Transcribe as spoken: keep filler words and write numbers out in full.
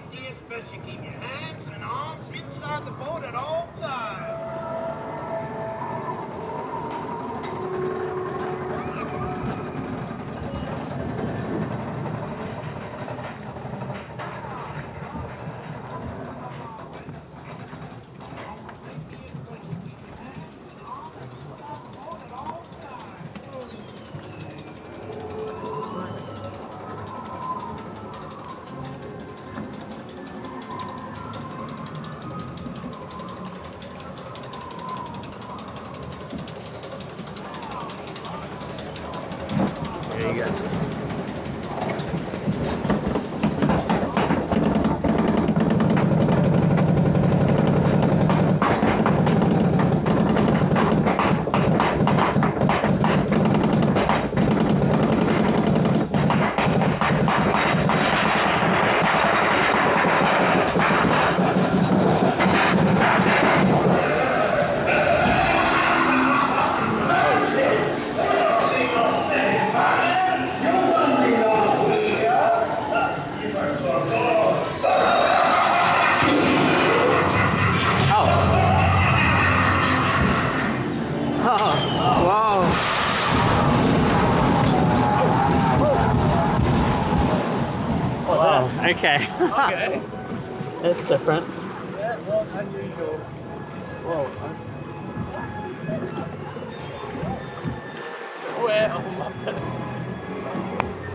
safety, it's best you keep your hands and arms inside the boat at all times. There you go. Okay. Okay. It's different. Yeah, well, unusual. Whoa. Where? Oh my goodness.